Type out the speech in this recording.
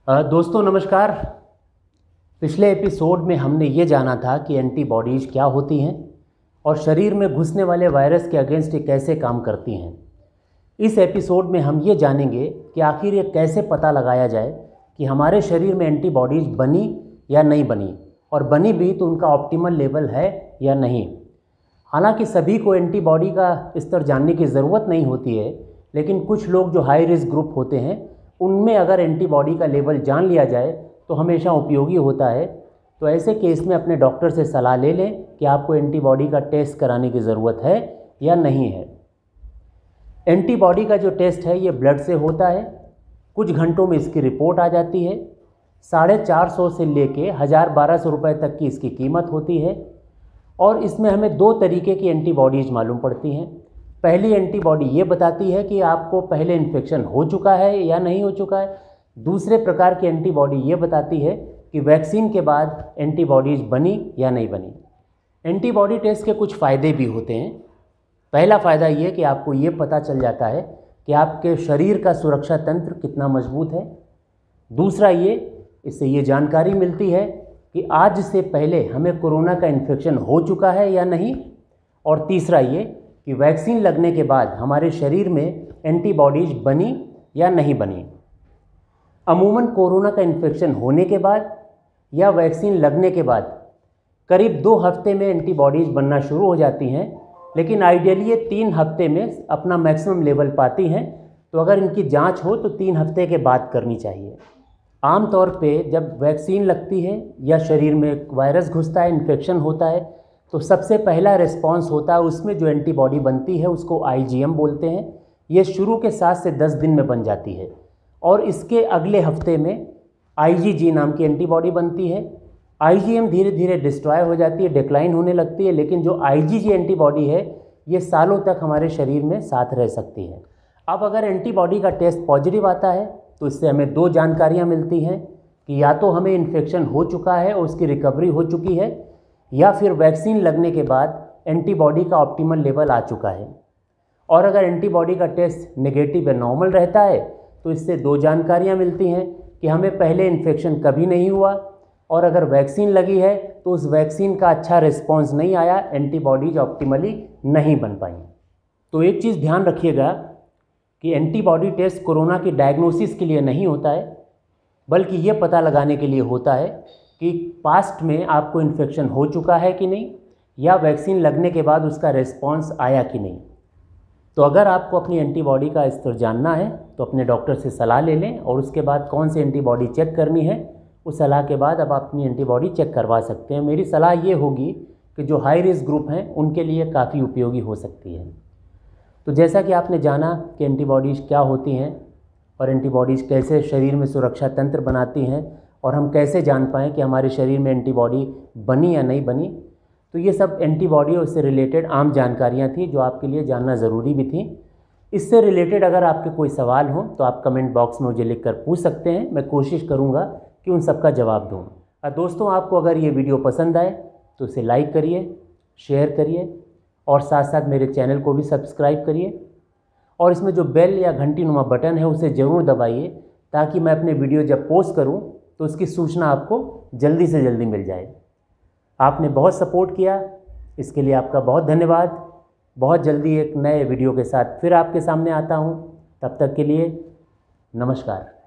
दोस्तों नमस्कार। पिछले एपिसोड में हमने ये जाना था कि एंटीबॉडीज़ क्या होती हैं और शरीर में घुसने वाले वायरस के अगेंस्ट ये कैसे काम करती हैं। इस एपिसोड में हम ये जानेंगे कि आखिर ये कैसे पता लगाया जाए कि हमारे शरीर में एंटीबॉडीज़ बनी या नहीं बनी, और बनी भी तो उनका ऑप्टिमल लेवल है या नहीं। हालांकि सभी को एंटीबॉडी का स्तर जानने की ज़रूरत नहीं होती है, लेकिन कुछ लोग जो हाई रिस्क ग्रुप होते हैं उनमें अगर एंटीबॉडी का लेवल जान लिया जाए तो हमेशा उपयोगी होता है। तो ऐसे केस में अपने डॉक्टर से सलाह ले लें कि आपको एंटीबॉडी का टेस्ट कराने की ज़रूरत है या नहीं है। एंटीबॉडी का जो टेस्ट है ये ब्लड से होता है। कुछ घंटों में इसकी रिपोर्ट आ जाती है। 450 से लेके 1000-1200 रुपये तक की इसकी कीमत होती है। और इसमें हमें 2 तरीके की एंटीबॉडीज़ मालूम पड़ती हैं। पहली एंटीबॉडी ये बताती है कि आपको पहले इन्फेक्शन हो चुका है या नहीं हो चुका है। दूसरे प्रकार की एंटीबॉडी ये बताती है कि वैक्सीन के बाद एंटीबॉडीज़ बनी या नहीं बनी। एंटीबॉडी टेस्ट के कुछ फ़ायदे भी होते हैं। पहला फ़ायदा ये कि आपको ये पता चल जाता है कि आपके शरीर का सुरक्षा तंत्र कितना मजबूत है। दूसरा इससे ये जानकारी मिलती है कि आज से पहले हमें कोरोना का इन्फेक्शन हो चुका है या नहीं। और तीसरा कि वैक्सीन लगने के बाद हमारे शरीर में एंटीबॉडीज़ बनी या नहीं बनी। अमूमन कोरोना का इन्फेक्शन होने के बाद या वैक्सीन लगने के बाद करीब 2 हफ्ते में एंटीबॉडीज़ बनना शुरू हो जाती हैं, लेकिन आइडियली ये 3 हफ्ते में अपना मैक्सिमम लेवल पाती हैं। तो अगर इनकी जांच हो तो 3 हफ्ते के बाद करनी चाहिए। आमतौर पे जब वैक्सीन लगती है या शरीर में वायरस घुसता है, इन्फेक्शन होता है, तो सबसे पहला रिस्पांस होता है उसमें जो एंटीबॉडी बनती है उसको आईजीएम बोलते हैं। ये शुरू के 7 से 10 दिन में बन जाती है और इसके अगले हफ्ते में आईजीजी नाम की एंटीबॉडी बनती है। आईजीएम धीरे धीरे डिस्ट्रॉय हो जाती है, डिक्लाइन होने लगती है, लेकिन जो आईजीजी एंटीबॉडी है ये सालों तक हमारे शरीर में साथ रह सकती है। अब अगर एंटीबॉडी का टेस्ट पॉजिटिव आता है तो इससे हमें 2 जानकारियाँ मिलती हैं कि या तो हमें इन्फेक्शन हो चुका है और उसकी रिकवरी हो चुकी है, या फिर वैक्सीन लगने के बाद एंटीबॉडी का ऑप्टिमल लेवल आ चुका है। और अगर एंटीबॉडी का टेस्ट नेगेटिव या नॉर्मल रहता है तो इससे 2 जानकारियाँ मिलती हैं कि हमें पहले इन्फेक्शन कभी नहीं हुआ, और अगर वैक्सीन लगी है तो उस वैक्सीन का अच्छा रिस्पॉन्स नहीं आया, एंटीबॉडीज ऑप्टिमली नहीं बन पाई। तो एक चीज़ ध्यान रखिएगा कि एंटीबॉडी टेस्ट कोरोना की डायग्नोसिस के लिए नहीं होता है, बल्कि ये पता लगाने के लिए होता है कि पास्ट में आपको इन्फेक्शन हो चुका है कि नहीं, या वैक्सीन लगने के बाद उसका रिस्पॉन्स आया कि नहीं। तो अगर आपको अपनी एंटीबॉडी का स्तर जानना है तो अपने डॉक्टर से सलाह ले लें, और उसके बाद कौन सी एंटीबॉडी चेक करनी है उस सलाह के बाद अब आप अपनी एंटीबॉडी चेक करवा सकते हैं। मेरी सलाह ये होगी कि जो हाई रिस्क ग्रुप हैं उनके लिए काफ़ी उपयोगी हो सकती है। तो जैसा कि आपने जाना कि एंटीबॉडीज़ क्या होती हैं और एंटीबॉडीज़ कैसे शरीर में सुरक्षा तंत्र बनाती हैं, और हम कैसे जान पाएँ कि हमारे शरीर में एंटीबॉडी बनी या नहीं बनी, तो ये सब एंटीबॉडी और इससे रिलेटेड आम जानकारियाँ थी जो आपके लिए जानना ज़रूरी भी थी। इससे रिलेटेड अगर आपके कोई सवाल हो तो आप कमेंट बॉक्स में मुझे लिखकर पूछ सकते हैं। मैं कोशिश करूँगा कि उन सब का जवाब दूँ। दोस्तों, आपको अगर ये वीडियो पसंद आए तो इसे लाइक करिए, शेयर करिए, और साथ साथ मेरे चैनल को भी सब्सक्राइब करिए, और इसमें जो बेल या घंटी-नुमा बटन है उसे ज़रूर दबाइए ताकि मैं अपने वीडियो जब पोस्ट करूं तो उसकी सूचना आपको जल्दी से जल्दी मिल जाए। आपने बहुत सपोर्ट किया, इसके लिए आपका बहुत धन्यवाद। बहुत जल्दी एक नए वीडियो के साथ फिर आपके सामने आता हूं। तब तक के लिए नमस्कार।